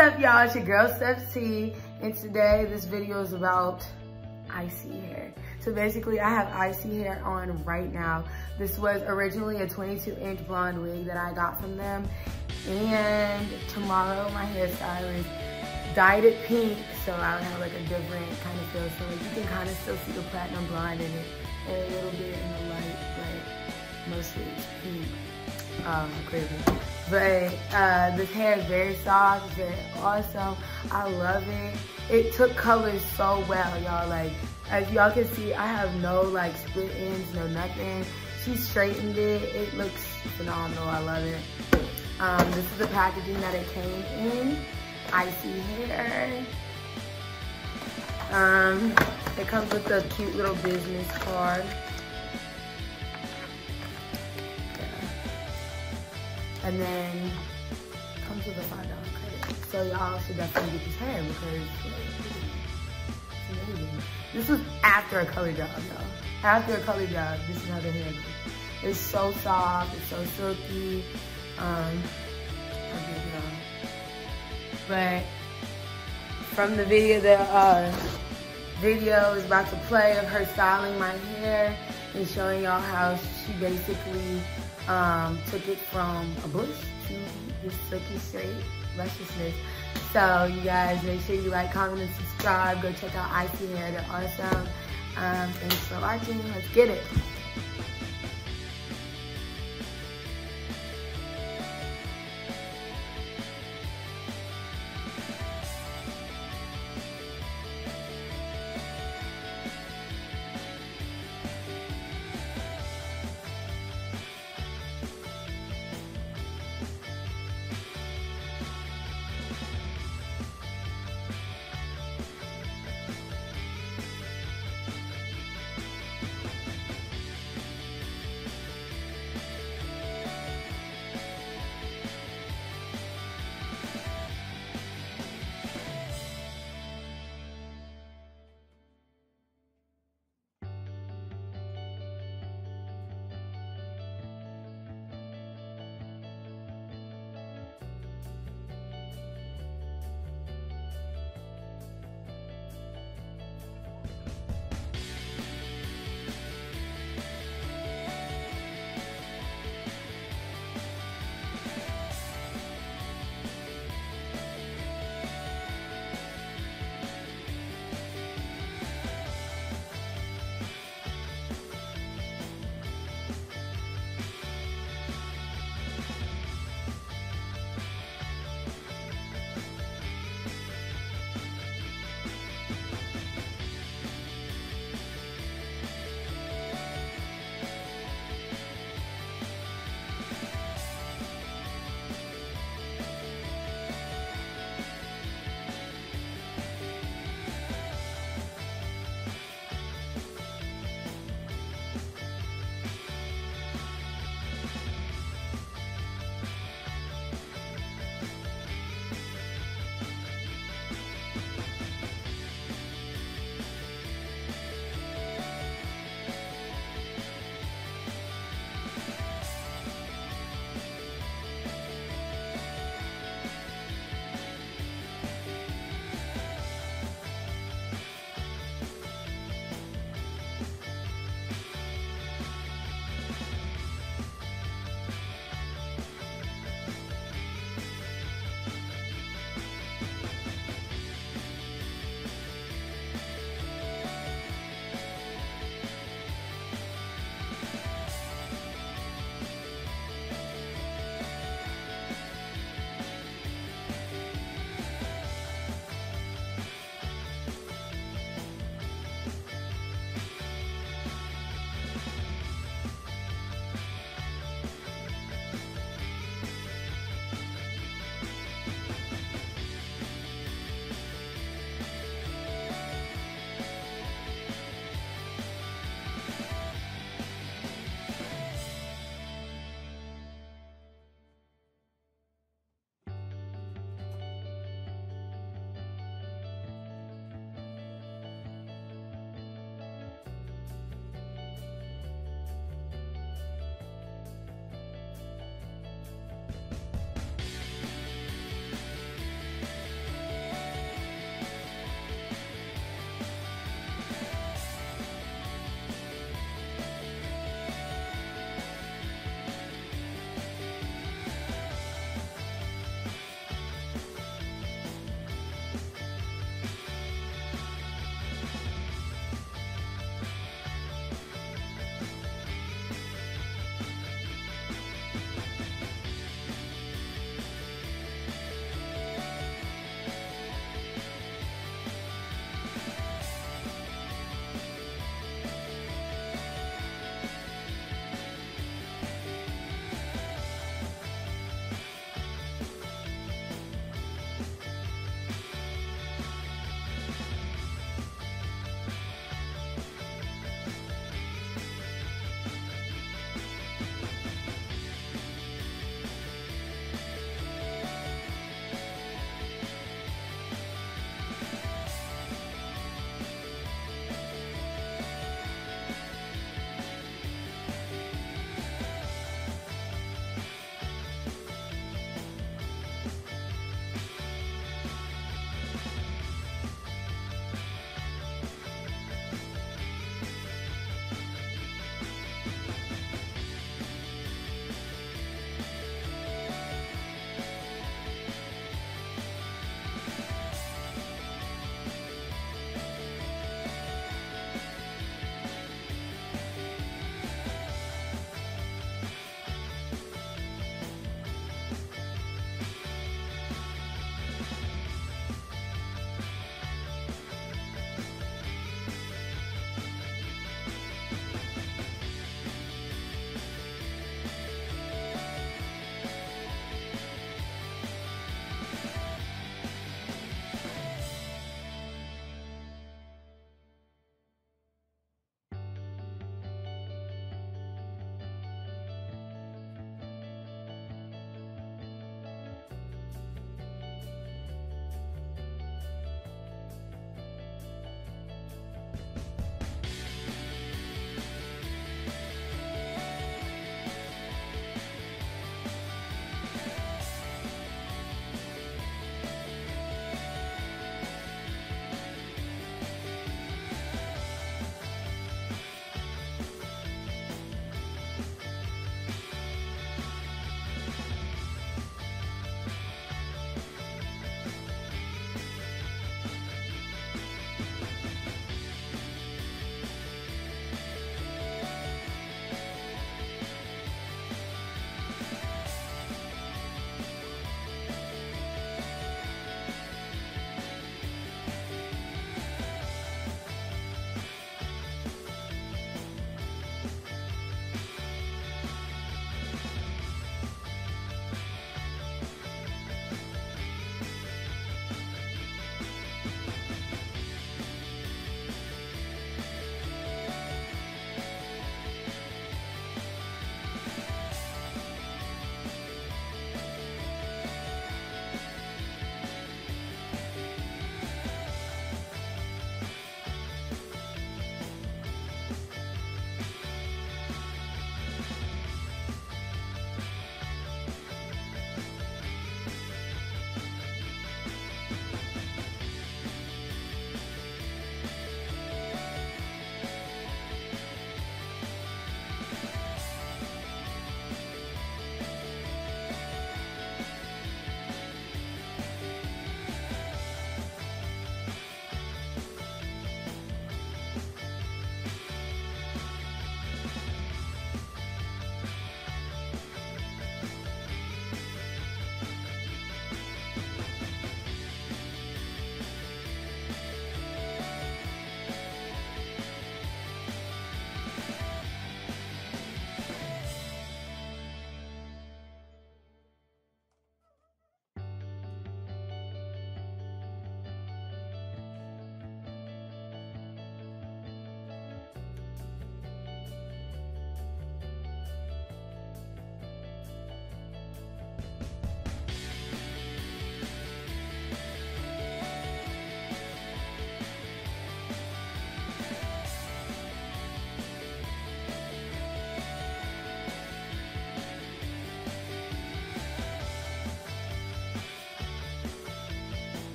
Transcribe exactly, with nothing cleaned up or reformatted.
up, y'all? It's your girl, Steph T, and today this video is about icy hair. So basically, I have icy hair on right now. This was originally a twenty-two inch blonde wig that I got from them, and tomorrow my hairstylist dyed it pink, so I would have like a different kind of feel. So like, you can kind of still see the platinum blonde in it, and a little bit in the light, but mostly it's pink. Um, crazy. But uh, this hair is very soft, it's very awesome. I love it. It took colors so well, y'all. Like, as y'all can see, I have no like split ends, no nothing. She straightened it. It looks phenomenal. I love it. Um, this is the packaging that it came in. Icy hair. Um, it comes with a cute little business card. And then comes with a five dollar credit. So y'all should definitely get this hair because it's amazing. This was after a color job, y'all. After a color job, this is how the hair looks. It's so soft, it's so silky. Um, okay, y'all. But from the video, the uh, video is about to play of her styling my hair and showing y'all how she basically Um, took it from a bush to this silky straight lusciousness. So you guys, make sure you like, comment, and subscribe. Go check out Icy Hair. They're awesome. Um, thanks for watching. Let's get it.